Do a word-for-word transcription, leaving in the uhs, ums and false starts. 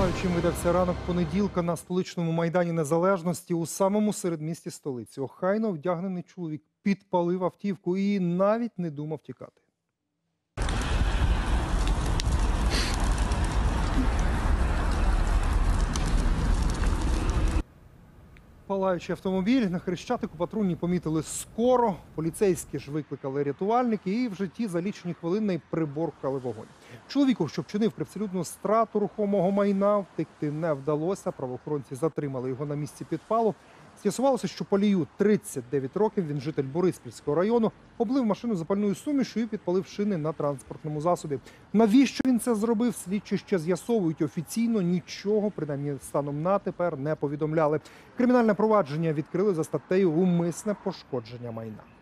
знаю, чим видався ранок понеділка на столичному Майдані Незалежності у самому середмісті столиці. Охайно вдягнений чоловік підпалив автівку і навіть не думав тікати. Палаючий автомобіль на Хрещатику патрульні помітили скоро. Поліцейські ж викликали рятувальники і в житті за лічені хвилини приборкали вогонь. Чоловіку, що вчинив привселюдну страту рухомого майна, втекти не вдалося. Правоохоронці затримали його на місці підпалу. З'ясувалося, що Палію тридцять дев'ять років, він житель Бориспільського району, облив машину запальною сумішю і підпалив шини на транспортному засобі. Навіщо він це зробив, слідчі ще з'ясовують. Офіційно нічого, принаймні станом на тепер, не повідомляли. Кримінальне провадження відкрили за статтею «Умисне пошкодження майна».